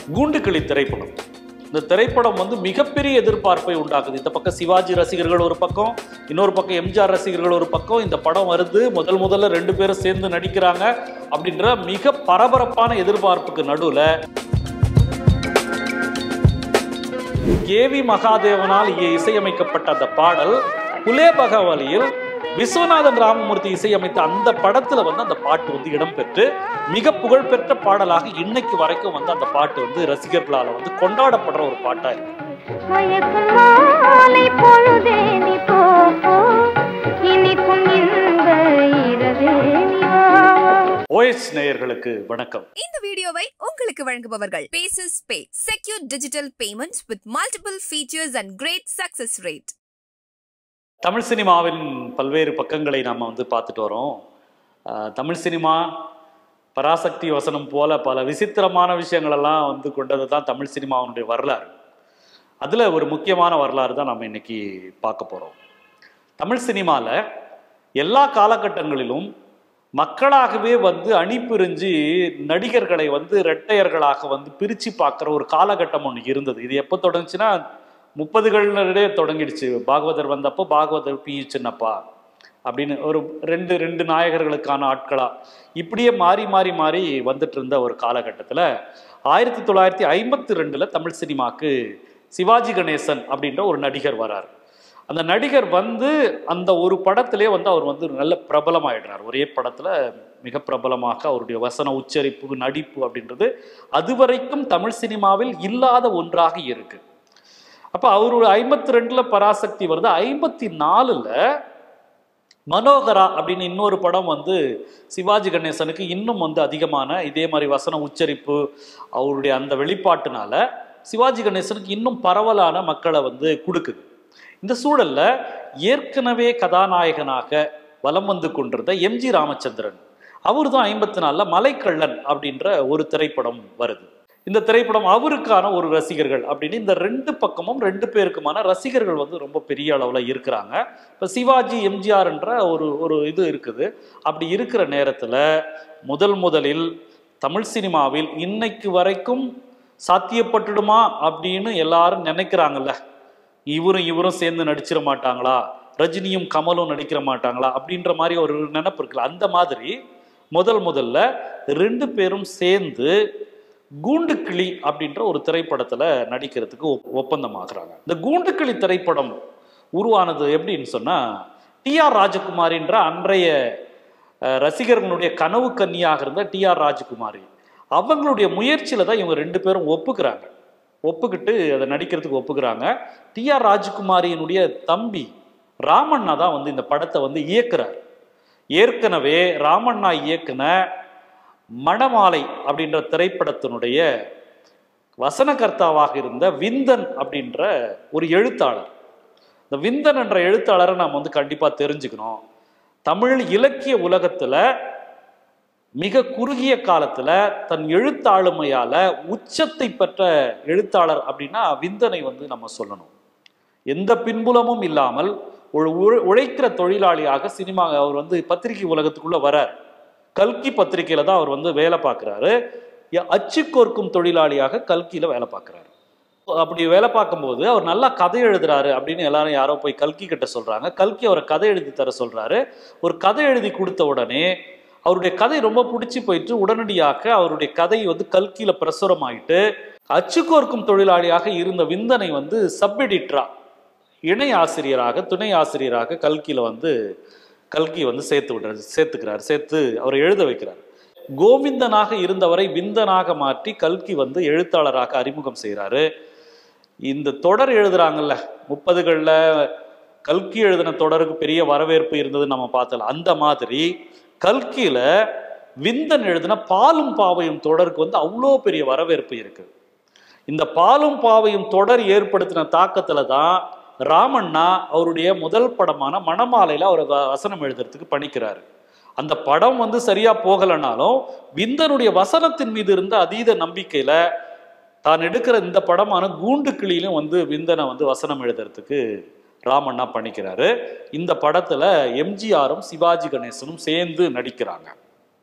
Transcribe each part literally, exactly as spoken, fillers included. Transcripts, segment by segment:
கூண்டுக்கிளி திரைப்படம். இந்த திரைப்படம் வந்து மிகப்பெரிய எதிர்பார்ப்பை உண்டாக்குது. இந்த பக்கம் சிவாஜி ரசிகர்கள் ஒரு பக்கம், இன்னொரு பக்கம் எம்ஜிஆர் ரசிகர்கள் ஒரு பக்கம். இந்த படம் வருது, முதல் முதல்ல ரெண்டு பேரும் சேர்ந்து நடிக்கிறாங்க அப்படின்ற மிக பரபரப்பான எதிர்பார்ப்புக்கு நடுவில் கேவி மகாதேவனால் இசையமைக்கப்பட்ட அந்த பாடல் புலே பகவலியில் விஸ்வநாதன் ராமமூர்த்தி இசையமைத்த அந்த படத்துல வந்து அந்த பாட்டு வந்து இடம்பெற்று மிக புகழ்பெற்ற பாடலாக இன்னைக்கு வரைக்கும் வந்து அந்த பாட்டு வந்து ரசிகர்களால வந்து கொண்டாடப்படுற ஒரு பாட்டா இருக்கு. ஓஎஸ் நேயர்களுக்கு வணக்கம். இந்த வீடியோவை உங்களுக்கு வழங்குபவர்கள் paces pay, secure digital payments with multiple features and great success rate. Tamil சினிமாவின் பல்வேறு பக்கங்களை நாம் வந்து பார்த்துட்டு வரோம். தமிழ் சினிமா பராசக்தி வசனம் போல பல விசித்திரமான விஷயங்களெல்லாம் வந்து கொண்டது தான் தமிழ் சினிமாவினுடைய வரலாறு. அதில் ஒரு முக்கியமான வரலாறு தான் நம்ம இன்னைக்கு பார்க்க போகிறோம். தமிழ் சினிமாவில் எல்லா காலகட்டங்களிலும் மக்களாகவே வந்து அணிபிரிஞ்சு நடிகர்களை வந்து இரட்டையர்களாக வந்து பிரித்து பார்க்குற ஒரு காலகட்டம் ஒன்று இருந்தது. இது எப்போ தொடங்குச்சுன்னா முப்பதுகளிலே தொடங்கிடுச்சு. பாகவதர் வந்தப்போ பாகவதர் பி சின்னப்பா அப்படின்னு ஒரு ரெண்டு ரெண்டு நாயகர்களுக்கான ஆட்களா இப்படியே மாறி மாறி மாறி வந்துட்டு இருந்த ஒரு காலகட்டத்தில் ஆயிரத்தி தொள்ளாயிரத்தி ஐம்பத்தி ரெண்டுல தமிழ் சினிமாக்கு சிவாஜி கணேசன் அப்படின்ற ஒரு நடிகர் வரார். அந்த நடிகர் வந்து அந்த ஒரு படத்திலே வந்து அவர் வந்து நல்ல பிரபலமாயிடுறார். ஒரே படத்துல மிக பிரபலமாக அவருடைய வசன உச்சரிப்பு, நடிப்பு அப்படின்றது அதுவரைக்கும் தமிழ் சினிமாவில் இல்லாத ஒன்றாக இருக்கு. அப்ப அவரு ஐம்பத்தி ரெண்டுல பராசக்தி வருது. ஐம்பத்தி நாலுல மனோகரா அப்படின்னு இன்னொரு படம் வந்து சிவாஜி கணேசனுக்கு இன்னும் வந்து அதிகமான இதே மாதிரி வசன உச்சரிப்பு அவருடைய அந்த வெளிப்பாட்டுனால சிவாஜி கணேசனுக்கு இன்னும் பரவலான மக்களை வந்து கொடுக்குது. இந்த சூழல்ல ஏற்கனவே கதாநாயகனாக வலம் வந்து கொண்டிருந்த எம்ஜி ராமச்சந்திரன் அவரு தான் ஐம்பத்தி நாலுல மலைக்கள்ளன் அப்படின்ற ஒரு திரைப்படம் வருது. இந்த திரைப்படம் அவருக்கான ஒரு ரசிகர்கள் அப்படின்னு இந்த ரெண்டு பக்கமும் ரெண்டு பேருக்குமான ரசிகர்கள் வந்து ரொம்ப பெரிய அளவில் இருக்கிறாங்க. இப்போ சிவாஜி எம்ஜிஆர்ன்ற ஒரு ஒரு இது இருக்குது. அப்படி இருக்கிற நேரத்தில் முதல் முதலில் தமிழ் சினிமாவில் இன்னைக்கு வரைக்கும் சாத்தியப்பட்டுடுமா அப்படின்னு எல்லாரும் நினைக்கிறாங்கல்ல, இவரும் இவரும் சேர்ந்து நடிச்சிட மாட்டாங்களா, ரஜினியும் கமலும் நடிக்கிற மாட்டாங்களா அப்படின்ற மாதிரி ஒரு நினைப்பு இருக்குல்ல, அந்த மாதிரி முதல் முதல்ல ரெண்டு பேரும் சேர்ந்து கூண்டுக்கிளி அப்படின்ற ஒரு திரைப்படத்துல நடிக்கிறதுக்கு ஒப்பந்தமாகறாங்க. இந்த கூண்டுக்கிளி திரைப்படம் உருவானது எப்படின்னு சொன்னா, டி ஆர் ராஜகுமாரின்ற அன்றைய ரசிகர்களுடைய கனவு கன்னியாக இருந்த டி ஆர் ராஜகுமாரி அவங்களுடைய முயற்சியில தான் இவங்க ரெண்டு பேரும் ஒப்புக்கிறாங்க. ஒப்புக்கிட்டு அதை நடிக்கிறதுக்கு ஒப்புக்கிறாங்க. டி ஆர் ராஜகுமாரியினுடைய தம்பி ராமண்ணா தான் வந்து இந்த படத்தை வந்து இயக்குறார். ஏற்கனவே ராமண்ணா இயக்குன மணமாலை அப்படின்ற திரைப்படத்தினுடைய வசனகர்த்தாவாக இருந்த விந்தன் அப்படின்ற ஒரு எழுத்தாளர். இந்த விந்தன் என்ற எழுத்தாளரை நாம் வந்து கண்டிப்பா தெரிஞ்சுக்கணும். தமிழ் இலக்கிய உலகத்துல மிக குறுகிய காலத்துல தன் எழுத்தாளுமையால உச்சத்தை பெற்ற எழுத்தாளர் அப்படின்னா விந்தனை வந்து நம்ம சொல்லணும். எந்த பின்புலமும் இல்லாமல் ஒரு உழைக்கிற தொழிலாளியாக சினிமா அவர் வந்து பத்திரிகை உலகத்துக்குள்ள வரார். கல்கி பத்திரிகையில தான் அவர் வந்து வேலை பார்க்குறாரு. அச்சு கோர்க்கும் தொழிலாளியாக கல்கியில வேலை பார்க்குறாரு. அப்படி வேலை பார்க்கும்போது அவர் நல்லா கதை எழுதுறாரு அப்படின்னு எல்லாரும் யாரோ போய் கல்கி கிட்ட சொல்றாங்க. கல்கி அவரை கதை எழுதி தர சொல்றாரு. ஒரு கதை எழுதி கொடுத்த உடனே அவருடைய கதை ரொம்ப பிடிச்சி போயிட்டு உடனடியாக அவருடைய கதை வந்து கல்கியில பிரசுரம் ஆயிட்டு அச்சு கோர்க்கும் தொழிலாளியாக இருந்த விந்தனை வந்து சப் எடிட்டரா, இணை ஆசிரியராக, துணை ஆசிரியராக கல்கியில வந்து கல்கி வந்து சேர்த்து விடுறாரு சேர்த்துக்கிறார் சேர்த்து அவரை எழுத வைக்கிறார். கோவிந்தனாக இருந்தவரை விந்தனாக மாற்றி கல்கி வந்து எழுத்தாளராக அறிமுகம் செய்கிறாரு. இந்த தொடர் எழுதுறாங்கல்ல, முப்பதுகளில் கல்கி எழுதின தொடருக்கு பெரிய வரவேற்பு இருந்தது நம்ம பார்த்தல. அந்த மாதிரி கல்கியில விந்தன் எழுதின பாலும் பாவையும் தொடருக்கு வந்து அவ்வளோ பெரிய வரவேற்பு இருக்கு. இந்த பாலும் பாவையும் தொடர் ஏற்படுத்தின தாக்கத்துல தான் ராமண்ணா அவருடைய முதல் படமான மணமாலையில அவர் வசனம் எழுதுறதுக்கு பணிக்கிறாரு. அந்த படம் வந்து சரியா போகலனாலும் விந்தனுடைய வசனத்தின் மீது இருந்த அதீத நம்பிக்கையில தான் எடுக்கிற இந்த படமான கூண்டுக்கிளியிலும் வந்து விந்தனை வந்து வசனம் எழுதுறதுக்கு ராமண்ணா பண்ணிக்கிறாரு. இந்த படத்துல எம்ஜிஆரும் சிவாஜி கணேசனும் சேர்ந்து நடிக்கிறாங்க.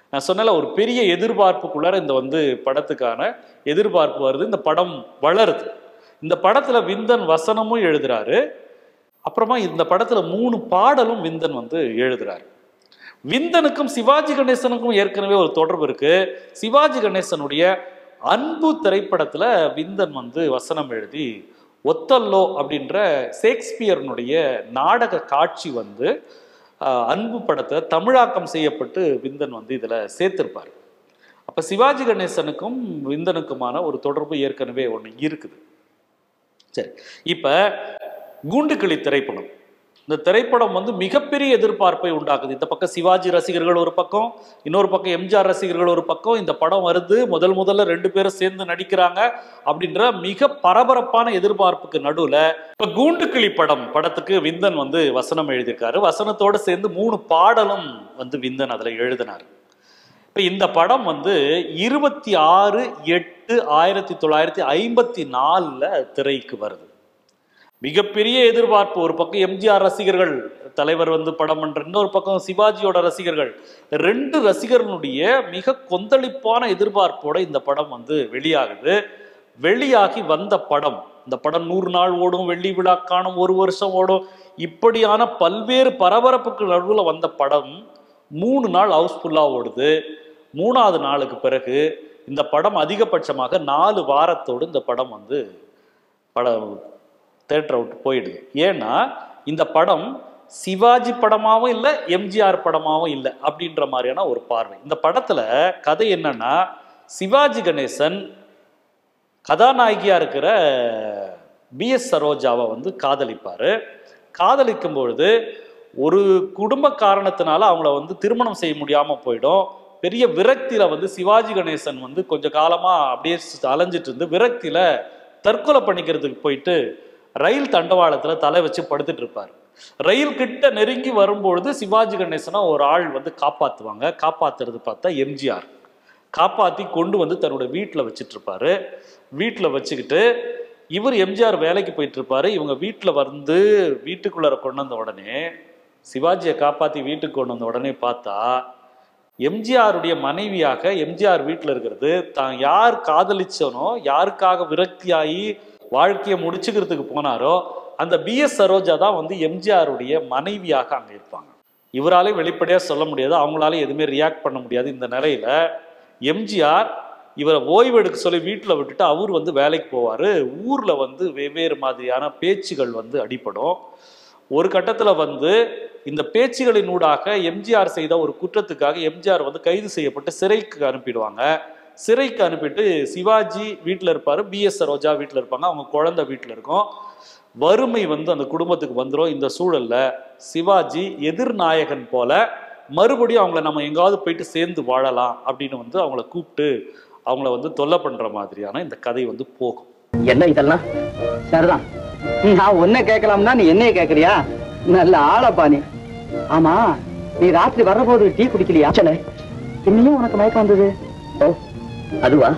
நான் சொன்னல ஒரு பெரிய எதிர்பார்ப்புக்குள்ளார இந்த வந்து படத்துக்கான எதிர்பார்ப்பு வருது. இந்த படம் வளருது. இந்த படத்துல விந்தன் வசனமும் எழுதுறாரு. அப்புறமா இந்த படத்துல மூணு பாடலும் விந்தன் வந்து எழுதுறாரு. விந்தனுக்கும் சிவாஜி கணேசனுக்கும் ஏற்கனவே ஒரு தொடர்பு இருக்கு. சிவாஜி கணேசனுடைய அன்பு திரைப்படத்துல விந்தன் வந்து வசனம் எழுதி ஒத்தல்லோ அப்படின்ற ஷேக்ஸ்பியர்னுடைய நாடக காட்சி வந்து அன்பு படத்தை தமிழாக்கம் செய்யப்பட்டு விந்தன் வந்து இதுல சேர்த்திருப்பார். அப்ப சிவாஜி கணேசனுக்கும் விந்தனுக்குமான ஒரு தொடர்பு ஏற்கனவே ஒண்ணு இருக்குது. சரி, இப்ப கூண்டுக்கிளி திரைப்படம், இந்த திரைப்படம் வந்து மிகப்பெரிய எதிர்பார்ப்பை உண்டாக்குது. இந்த பக்கம் சிவாஜி ரசிகர்கள் ஒரு பக்கம், இன்னொரு பக்கம் எம்ஜிஆர் ரசிகர்கள் ஒரு பக்கம். இந்த படம் வருது, முதல் முதல்ல ரெண்டு பேரும் சேர்ந்து நடிக்கிறாங்க அப்படின்ற மிக பரபரப்பான எதிர்பார்ப்புக்கு நடுவுல இப்ப கூண்டுக்கிளி படம் படத்துக்கு விந்தன் வந்து வசனம் எழுதியிருக்காரு. வசனத்தோட சேர்ந்து மூணு பாடலும் வந்து விந்தன் அதுல எழுதினார். இப்ப இந்த படம் வந்து இருபத்தி ஆறு எட்டு ஆயிரத்தி தொள்ளாயிரத்தி ஐம்பத்தி நாலுல திரைக்கு வருது. மிகப்பெரிய எதிர்பார்ப்பு. ஒரு பக்கம் எம்ஜிஆர் ரசிகர்கள் தலைவர் வந்து படம் பண்ற, இன்னொரு பக்கம் சிவாஜியோட ரசிகர்கள், ரெண்டு ரசிகர்களுடைய மிக கொந்தளிப்பான எதிர்பார்ப்போட இந்த படம் வந்து வெளியாகுது. வெளியாகி வந்த படம், இந்த படம் நூறு நாள் ஓடும், வெள்ளி விழா காணும், ஒரு வருஷம் ஓடும், இப்படியான பல்வேறு பரபரப்புக்கு நடுவில் வந்த படம் மூணு நாள் ஹவுஸ்ஃபுல்லா ஓடுது. மூணாவது நாளுக்கு பிறகு இந்த படம் அதிகபட்சமாக நாலு வாரத்தோடு இந்த படம் வந்து படம் தேட்டரை விட்டு போயிடுது. ஏன்னா இந்த படம் சிவாஜி படமாவும் இல்லை, எம்ஜிஆர் படமாவும் இல்லை அப்படின்ற மாதிரியான ஒரு பார்வை. இந்த படத்துல கதை என்னன்னா, சிவாஜி கணேசன் கதாநாயகியா இருக்கிற பி எஸ் சரோஜாவை வந்து காதலிப்பாரு. காதலிக்கும் பொழுது ஒரு குடும்ப காரணத்தினால அவங்கள வந்து திருமணம் செய்ய முடியாம போயிடும். பெரிய விரக்தியில வந்து சிவாஜி கணேசன் வந்து கொஞ்ச காலமா அப்படியே அலைஞ்சிட்டு இருந்து விரக்தியில தற்கொலை பண்ணிக்கிறதுக்கு போயிட்டு ரயில் தண்டவாளத்துல தலை வச்சு படுத்துட்டு இருப்பார். ரயில் கிட்ட நெருங்கி வரும்பொழுது சிவாஜி கணேசனை ஒரு ஆள் வந்து காப்பாத்துவாங்க. காப்பாத்துறது பார்த்தா எம்ஜிஆர். காப்பாத்தி கொண்டு வந்து தன்னோட வீட்டுல வச்சுட்டு இருப்பாரு. வீட்டுல வச்சுக்கிட்டு இவர் எம்ஜிஆர் வேலைக்கு போயிட்டு இருப்பாரு. இவங்க வீட்டுல வந்து வீட்டுக்குள்ளார கொண்டு வந்த உடனே, சிவாஜியை காப்பாத்தி வீட்டுக்கு கொண்டு வந்த உடனே பார்த்தா எம்ஜிஆருடைய மனைவியாக எம்ஜிஆர் வீட்டுல இருக்கிறது தான் யார் காதலிச்சனோ, யாருக்காக விரக்தியாகி வாழ்க்கையை முடிச்சுக்கிறதுக்கு போனாரோ அந்த பி எஸ் சரோஜா தான் வந்து எம்ஜிஆருடைய மனைவியாக அங்க இருப்பாங்க. இவராலே வெளிப்படையா சொல்ல முடியாது, அவங்களால எதுவுமே ரியாக்ட் பண்ண முடியாது. இந்த நிலையில எம்ஜிஆர் இவரை ஓய்வு எடுக்க சொல்லி வீட்டில் விட்டுட்டு அவர் வந்து வேலைக்கு போவார். ஊர்ல வந்து வெவ்வேறு மாதிரியான பேச்சுகள் வந்து அடிபடும். ஒரு கட்டத்துல வந்து இந்த பேச்சுகளின் ஊடாக எம்ஜிஆர் செய்த ஒரு குற்றத்துக்காக எம்ஜிஆர் வந்து கைது செய்யப்பட்டு சிறைக்கு அனுப்பிடுவாங்க. சிறைக்கு அனுப்பிட்டு சிவாஜி வீட்டில் இருப்பாரு, பி எஸ் சரோஜா வீட்டில் இருப்பாங்க, அவங்க குழந்தை வீட்டில் இருக்கும். வறுமை வந்து அந்த குடும்பத்துக்கு வந்துடும். இந்த சூழல்ல சிவாஜி எதிர்நாயகன் போல மறுபடியும் அவங்கள நம்ம எங்காவது போயிட்டு சேர்ந்து வாழலாம் அப்படின்னு வந்து அவங்கள கூப்பிட்டு அவங்கள வந்து தொல்லை பண்ற மாதிரியான இந்த கதை வந்து போகும். என்ன இதெல்லாம் சரிதான், நான் ஒன்ன கேட்கலாம்னா நீ என்னைய கேட்கறியா? நல்ல ஆளப்பா நீ. ஆமா, நீ ராத்திரி வர்றபோது டீ குடிக்கலையா? இன்னும் உனக்கு மயக்கம் வந்தது? ஓ அதுவா?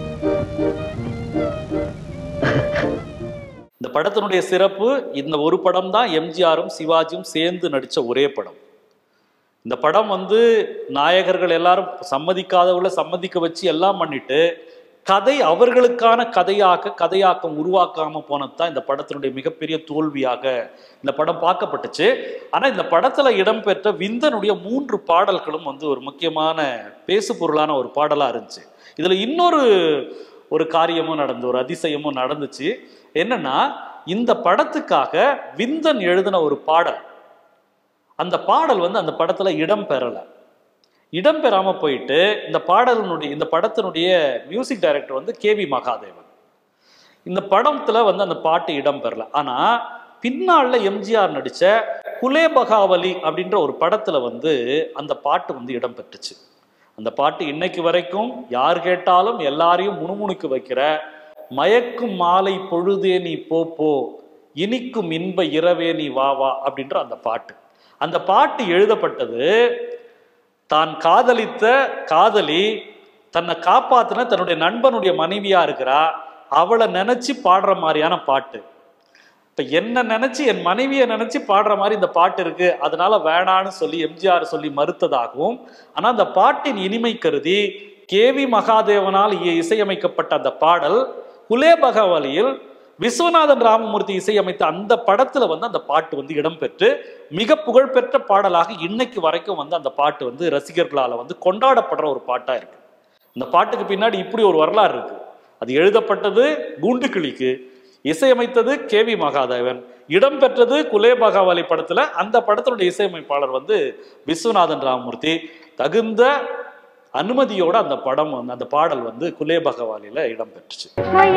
இந்த படத்தினுடைய சிறப்பு, இந்த ஒரு படம் தான் எம்ஜிஆரும் சிவாஜியும் சேர்ந்து நடிச்ச ஒரே படம். இந்த படம் வந்து நாயகர்கள் எல்லாரும் சம்மதிக்காதவங்கள சம்மதிக்க வச்சு எல்லாம் பண்ணிட்டு கதை அவர்களுக்கான கதையாக கதையாக்கம் உருவாக்காம போனதுதான் இந்த படத்தினுடைய மிகப்பெரிய தோல்வியாக இந்த படம் பார்க்கப்பட்டுச்சு. ஆனா இந்த படத்துல இடம்பெற்ற விந்தனுடைய மூன்று பாடல்களும் வந்து ஒரு முக்கியமான பேசு பொருளான ஒரு பாடலா இருந்துச்சு. இதுல இன்னொரு ஒரு காரியமும் நடந்து, ஒரு அதிசயமும் நடந்துச்சு. என்னன்னா, இந்த படத்துக்காக விந்தன் எழுதின ஒரு பாடல், அந்த பாடல் வந்து அந்த படத்துல இடம் பெறல. இடம் பெறாம போயிட்டு இந்த பாடலினுடைய இந்த படத்தினுடைய மியூசிக் டைரக்டர் வந்து கே வி மகாதேவன். இந்த படத்துல வந்து அந்த பாட்டு இடம் பெறல. ஆனா பின்னால எம்ஜிஆர் நடிச்ச குலேபகாவலி அப்படின்ற ஒரு படத்துல வந்து அந்த பாட்டு வந்து இடம் பெற்றுச்சு. அந்த பாட்டு இன்னைக்கு வரைக்கும் யார் கேட்டாலும் எல்லாரையும் முணுமுணுக்க வைக்கிற மயக்கும் மாலை பொழுதே நீ போ போ, இனிக்கும் இன்ப இரவே நீ வா வா அப்படின்ற அந்த பாட்டு. அந்த பாட்டு எழுதப்பட்டது தான் காதலித்த காதலி தன்னை காப்பாத்தின தன்னுடைய நண்பனுடைய மனைவியா இருக்கிறா, அவளை நினைச்சு பாடுற மாதிரியான பாட்டு. இப்ப என்ன நினைச்சு என் மனைவியை நினைச்சு பாடுற மாதிரி இந்த பாட்டு இருக்கு, அதனால வேணான்னு சொல்லி எம்ஜிஆர் சொல்லி மறுத்ததாகவும், ஆனா அந்த பாட்டின் இனிமை கருதி கே வி மகாதேவனால் இசையமைக்கப்பட்ட அந்த பாடல் குலேபகவலியில் விஸ்வநாதன் ராமமூர்த்தி இசையமைத்த அந்த படத்துல வந்து அந்த பாட்டு வந்து இடம்பெற்று மிக புகழ்பெற்ற பாடலாக இன்னைக்கு வரைக்கும் வந்து அந்த பாட்டு வந்து ரசிகர்களால வந்து கொண்டாடப்படுற ஒரு பாட்டா இருக்கு. அந்த பாட்டுக்கு பின்னாடி இப்படி ஒரு வரலாறு இருக்கு. அது எழுதப்பட்டது கூண்டுக்கிளிக்கு, இசையமைத்தது கே வி மகாதேவன், இடம்பெற்றது குலேபகவலி படத்துல. அந்த படத்தினுடைய இசையமைப்பாளர் வந்து விஸ்வநாதன் ராமமூர்த்தி. தகுந்த அனுமதியோட அந்த படம் வந்து அந்த பாடல் வந்து குலேபகவாலில இடம்பெற்றுச்சு.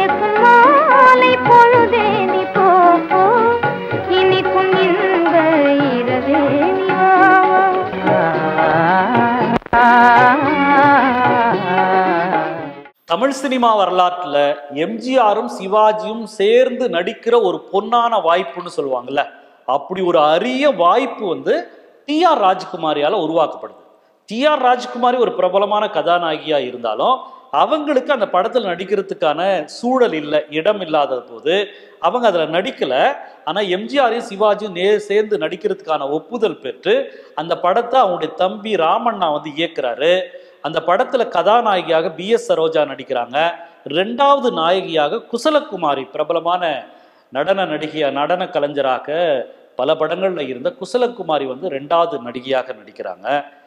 தமிழ் சினிமா வரலாற்றுல எம்ஜிஆரும் சிவாஜியும் சேர்ந்து நடிக்கிற ஒரு பொன்னான வாய்ப்புன்னு சொல்லுவாங்கல்ல, அப்படி ஒரு அரிய வாய்ப்பு வந்து டி ஆர் ராஜ்குமாரியால உருவாக்கப்படுது. டி ஆர் ராஜ்குமாரி ஒரு பிரபலமான கதாநாயகியா இருந்தாலும் அவங்களுக்கு அந்த படத்தில் நடிக்கிறதுக்கான சூழல் இல்லை, இடம் இல்லாத போது அவங்க அதுல நடிக்கல. ஆனா எம்ஜிஆரையும் சிவாஜியும் நே சேர்ந்து நடிக்கிறதுக்கான ஒப்புதல் பெற்று அந்த படத்தை அவங்களுடைய தம்பி ராமண்ணா வந்து இயக்குறாரு. அந்த படத்துல கதாநாயகியாக பி எஸ் சரோஜா நடிக்கிறாங்க. ரெண்டாவது நாயகியாக குசலகுமாரி, பிரபலமான நடன நடிகையா நடன கலைஞராக பல படங்கள்ல இருந்த குசலகுமாரி வந்து ரெண்டாவது நடிகையாக நடிக்கிறாங்க.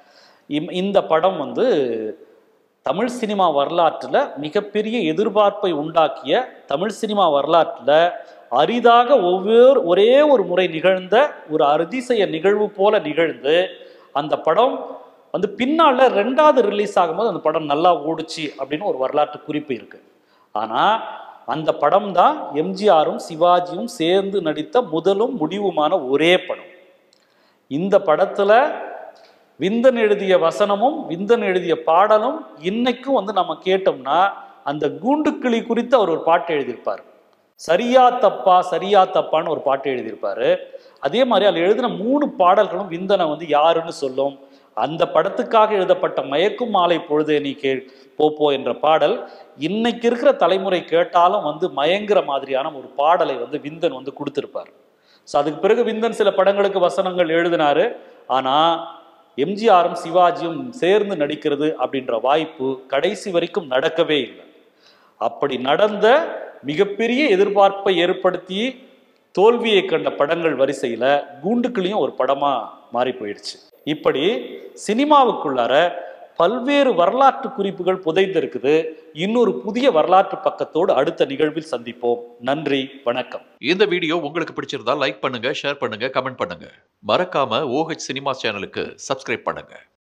இந்த படம் வந்து தமிழ் சினிமா வரலாற்றுல மிகப்பெரிய எதிர்பார்ப்பை உண்டாக்கிய, தமிழ் சினிமா வரலாற்றுல அரிதாக ஒவ்வொரு ஒரே ஒரு முறை நிகழ்ந்த ஒரு அதிசய நிகழ்வு போல நிகழ்ந்து அந்த படம் வந்து பின்னால ரெண்டாவது ரிலீஸ் ஆகும்போது அந்த படம் நல்லா ஓடுச்சு அப்படின்னு ஒரு வரலாற்று குறிப்பு இருக்கு. ஆனா அந்த படம் தான் எம்ஜிஆரும் சிவாஜியும் சேர்ந்து நடித்த முதலும் முடிவுமான ஒரே படம். இந்த படத்துல விந்தன் எழுதிய வசனமும் விந்தன் எழுதிய பாடலும் இன்னைக்கும் வந்து நம்ம கேட்டோம்னா அந்த கூண்டுக்கிளி குறித்து அவர் ஒரு பாட்டு எழுதியிருப்பார். சரியா தப்பா சரியா தப்பான்னு ஒரு பாட்டு எழுதியிருப்பாரு. அதே மாதிரி அதில் எழுதின மூணு பாடல்களும் விந்தனை வந்து யாருன்னு சொல்லும். அந்த படத்துக்காக எழுதப்பட்ட மயக்கும் மாலை பொழுதே நீ கே போப்போ என்ற பாடல் இன்னைக்கு இருக்கிற தலைமுறை கேட்டாலும் வந்து மயங்குற மாதிரியான ஒரு பாடலை வந்து விந்தன் வந்து கொடுத்திருப்பார். ஸோ அதுக்கு பிறகு விந்தன் சில படங்களுக்கு வசனங்கள் எழுதினாரு. ஆனா எம்ஜிஆரும் சிவாஜியும் சேர்ந்து நடிக்கிறது அப்படின்ற வாய்ப்பு கடைசி வரைக்கும் நடக்கவே இல்லை. அப்படி நடந்த மிகப்பெரிய எதிர்பார்ப்பை ஏற்படுத்தி தோல்வியை கண்ட படங்கள் வரிசையில கூண்டுக்கிளியும் ஒரு படமா மாறி போயிடுச்சு. இப்படி சினிமாவுக்குள்ளார பல்வேறு வரலாற்று குறிப்புகள் புதைந்திருக்குது. இன்னொரு புதிய வரலாற்று பக்கத்தோடு அடுத்த நிகழ்வில் சந்திப்போம். நன்றி, வணக்கம். இந்த வீடியோ உங்களுக்கு பிடிச்சிருந்தா லைக் பண்ணுங்க, ஷேர் பண்ணுங்க, கமெண்ட் பண்ணுங்க. மறக்காம ஓஹெச் சினிமா சேனலுக்கு சப்ஸ்கிரைப் பண்ணுங்க.